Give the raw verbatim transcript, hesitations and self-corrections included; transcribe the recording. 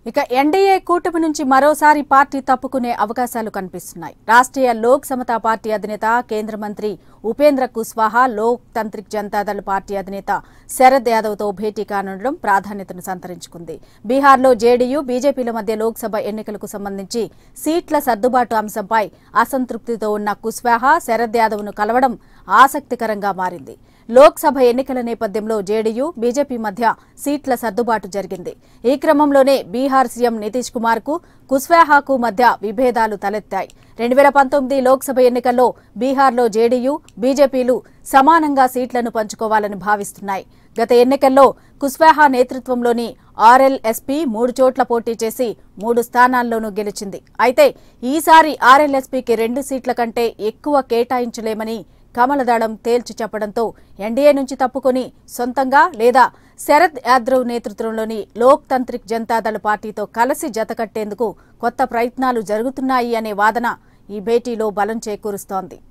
ఇక ఎన్డీఏ కూటమి నుంచి మరోసారి పార్టీ తప్పుకునే అవకాశాలు కనిపిస్తున్నాయి. రాష్ట్రీయ లోక్ సమతా పార్టీ అధినేత కేంద్ర మంత్రి ఉపేంద్ర కుస్వాహా లోక్ తంత్రిక్ జనతాదళ్ పార్టీ అధినేత శరద్ యాదవ్ తో భేటీ కానుండడం ప్రాధాన్యతను సంతరించుకుంది. బీహార్లో జేడీయూ బీజేపీల మధ్య లోక్సభ ఎన్నికలకు సంబంధించి సీట్ల సర్దుబాటు అంశంపై అసంతృప్తితో ఉన్న కుస్వాహా శరద్ యాదవ్ ను కలవడం ఆసక్తికరంగా మారింది. లోక్సభ ఎన్నికల నేపథ్యంలో జేడీయూ బీజేపీ మధ్య సీట్ల సర్దుబాటు జరిగింది. ఈ క్రమంలోనే బీహార్ సీఎం నితీష్ కుమార్ కు కుస్వాహాకు మధ్య విభేదాలు తలెత్తాయి. రెండు వేల పంతొమ్మిది లోక్సభ ఎన్నికల్లో బీహార్లో జేడీయూ బీజేపీలు సమానంగా సీట్లను పంచుకోవాలని భావిస్తున్నాయి. గత ఎన్నికల్లో కుస్వాహా నేతృత్వంలోని ఆర్ఎల్ఎస్పీ మూడు చోట్ల పోటీ చేసి మూడు స్థానాల్లోనూ గెలిచింది. అయితే ఈసారి ఆర్ఎల్ఎస్పీకి రెండు సీట్ల కంటే ఎక్కువ కేటాయించలేమని కమలదళం తేల్చి చెప్పడంతో ఎన్డీఏ నుంచి తప్పుకొని సొంతంగా లేదా శరద్ యాదవ్ నేతృత్వంలోని లోక్ తంత్రిక్ జనతాదళ్ పార్టీతో కలిసి జతకట్టేందుకు కొత్త ప్రయత్నాలు జరుగుతున్నాయి అనే వాదన ఈ భేటీలో బలం చేకూరుస్తోంది.